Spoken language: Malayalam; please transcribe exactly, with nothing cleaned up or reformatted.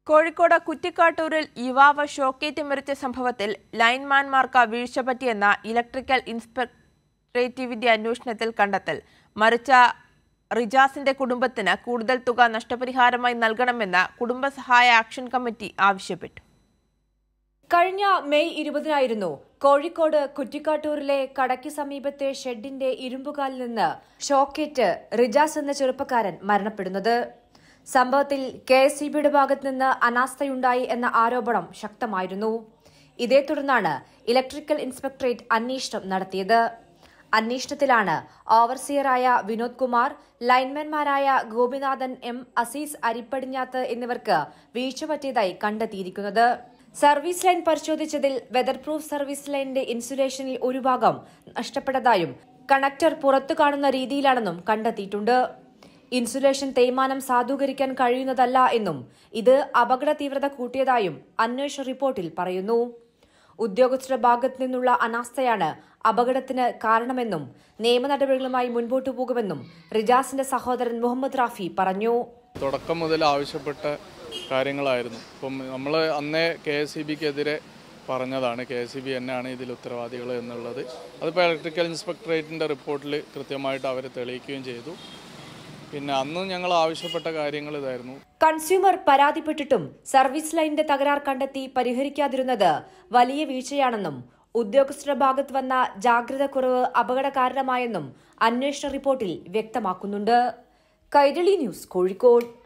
Kozhikode കുറ്റിക്കാട്ടൂരിൽ യുവാവ് ഷോക്കേറ്റ് മരിച്ച സംഭവത്തിൽ ലൈൻമാൻമാർക്ക് വീഴ്ച പറ്റിയെന്ന ഇലക്ട്രിക്കൽ ഇൻസ്പെക്ട്രേറ്റിന്റെ അന്വേഷണത്തിൽ കണ്ടെത്തൽ. മരിച്ച റിജാസിന്റെ കുടുംബത്തിന് കൂടുതൽ തുക നഷ്ടപരിഹാരമായി നൽകണമെന്ന് കുടുംബസഹായ ആക്ഷൻ കമ്മിറ്റി ആവശ്യപ്പെട്ടു. കഴിഞ്ഞ മെയ് ഇരുപതിനായിരുന്നു കോഴിക്കോട് കുറ്റിക്കാട്ടൂരിലെ കടയ്ക്ക് സമീപത്തെ ഷെഡിന്റെ ഇരുമ്പുകാലിൽ നിന്ന് ഷോക്കേറ്റ് റിജാസ് എന്ന ചെറുപ്പക്കാരൻ മരണപ്പെടുന്നത്. സംഭവത്തിൽ കെ എസ് ഇ ബിയുടെ ഭാഗത്ത് നിന്ന് അനാസ്ഥയുണ്ടായി എന്ന ആരോപണം ശക്തമായിരുന്നു. ഇതേ തുടർന്നാണ് ഇലക്ട്രിക്കൽ ഇൻസ്പെക്ട്രേറ്റ് അന്വേഷണം നടത്തിയത്. അന്വേഷണത്തിലാണ് ഓവർസിയറായ വിനോദ് കുമാർ, ലൈൻമാൻമാരായ ഗോപിനാഥൻ, എം അസീസ് അരിപ്പടിഞ്ഞാത്ത് എന്നിവർക്ക് വീഴ്ച പറ്റിയതായി കണ്ടെത്തിയിരിക്കുന്നത്. സർവീസ് ലൈൻ പരിശോധിച്ചതിൽ വെതർ പ്രൂഫ് സർവീസ് ലൈനിന്റെ ഇൻസുലേഷനിൽ ഒരു ഭാഗം നഷ്ടപ്പെട്ടതായും കണക്ടർ പുറത്തു കാണുന്ന രീതിയിലാണെന്നും കണ്ടെത്തിയിട്ടുണ്ട്. ഇൻസുലേഷൻ തേയ്മാനം സാധൂകരിക്കാൻ കഴിയുന്നതല്ല എന്നും ഇത് അപകട തീവ്രത കൂട്ടിയതായും അന്വേഷണ റിപ്പോർട്ടിൽ പറയുന്നു. ഉദ്യോഗസ്ഥരുടെ ഭാഗത്തു നിന്നുള്ള അനാസ്ഥയാണ് അപകടത്തിന് കാരണമെന്നും നിയമ നടപടികളുമായി മുൻപോട്ടു പോകുമെന്നും റിജാസിന്റെ സഹോദരൻ മുഹമ്മദ് റാഫി പറഞ്ഞു. തുടക്കം മുതൽ ആവശ്യപ്പെട്ട കാര്യങ്ങളായിരുന്നു. ഇപ്പം നമ്മൾ അന്നേ കെ എസ് ഇ ബിക്കെതിരെ പറഞ്ഞതാണ്, കെ എസ് ഇ ബി തന്നെയാണ് ഇതിൽ ഉത്തരവാദികൾ എന്നുള്ളത്. അതിപ്പോൾ ഇലക്ട്രിക്കൽ ഇൻസ്പെക്ടറേറ്റിൻ്റെ റിപ്പോർട്ടിൽ കൃത്യമായിട്ട് അവർ തെളിയിക്കുകയും ചെയ്തു. പിന്നെ അന്ന് ഞങ്ങൾ ആവശ്യപ്പെട്ട കാര്യങ്ങൾ ഇതായിരുന്നു. കൺസ്യൂമർ പരാതിപ്പെട്ടിട്ടും സർവീസ് ലൈനിന്റെ തകരാർ കണ്ടെത്തി പരിഹരിക്കാതിരുന്നത് വലിയ വീഴ്ചയാണെന്നും ഉദ്യോഗസ്ഥരുടെ ഭാഗത്ത് വന്ന ജാഗ്രത കുറവ് അപകട കാരണമായെന്നും അന്വേഷണ റിപ്പോർട്ടിൽ വ്യക്തമാക്കുന്നുണ്ട്. കൈരളി ന്യൂസ്, കോഴിക്കോട്.